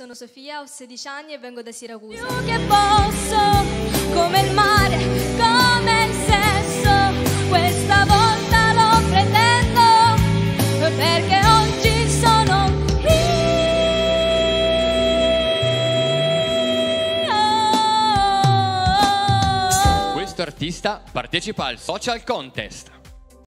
sono Sofia, ho 16 anni e vengo da Siracusa. Più che posso, come il mare, come il sesso, questa volta lo pretendo, perché oggi sono Questo artista partecipa al social contest.